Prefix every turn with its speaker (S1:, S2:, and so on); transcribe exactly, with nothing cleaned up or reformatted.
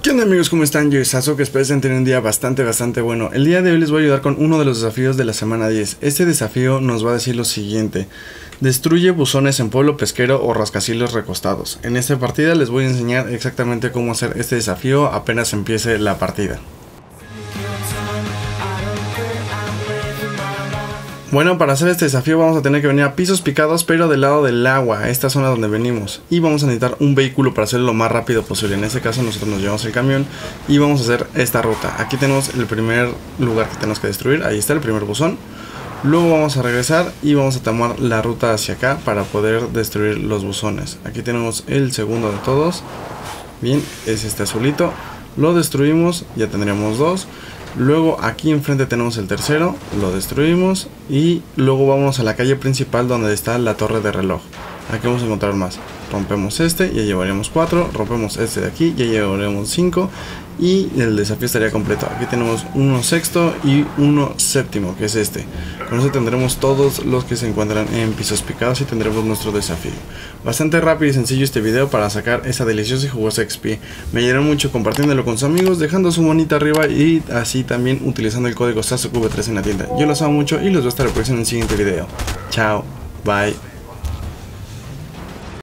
S1: ¿Qué onda amigos? ¿Cómo están? Yo soy Sasuke, espero que tener un día bastante bastante bueno. El día de hoy les voy a ayudar con uno de los desafíos de la semana diez. Este desafío nos va a decir lo siguiente: destruye buzones en pueblo pesquero o rascacielos recostados. En esta partida les voy a enseñar exactamente cómo hacer este desafío apenas empiece la partida. Bueno, para hacer este desafío vamos a tener que venir a Pisos Picados, pero del lado del agua, esta zona donde venimos. Y vamos a necesitar un vehículo para hacerlo lo más rápido posible. En este caso nosotros nos llevamos el camión y vamos a hacer esta ruta. Aquí tenemos el primer lugar que tenemos que destruir, ahí está el primer buzón. Luego vamos a regresar y vamos a tomar la ruta hacia acá para poder destruir los buzones. Aquí tenemos el segundo de todos. Bien, es este azulito. Lo destruimos, ya tendríamos dos. Luego aquí enfrente tenemos el tercero, lo destruimos y luego vamos a la calle principal donde está la torre de reloj. Aquí vamos a encontrar más. Rompemos este, ya llevaríamos cuatro. Rompemos este de aquí, ya llevaríamos cinco. Y el desafío estaría completo. Aquí tenemos uno sexto y uno séptimo, que es este. Con eso tendremos todos los que se encuentran en Pisos Picados y tendremos nuestro desafío. Bastante rápido y sencillo este video para sacar esa deliciosa y jugosa X P. Me ayudarán mucho compartiéndolo con sus amigos, dejando su monita arriba y así también utilizando el código Sasuke V tres en la tienda. Yo los amo mucho y los voy a estar apareciendo en el siguiente video. Chao, bye.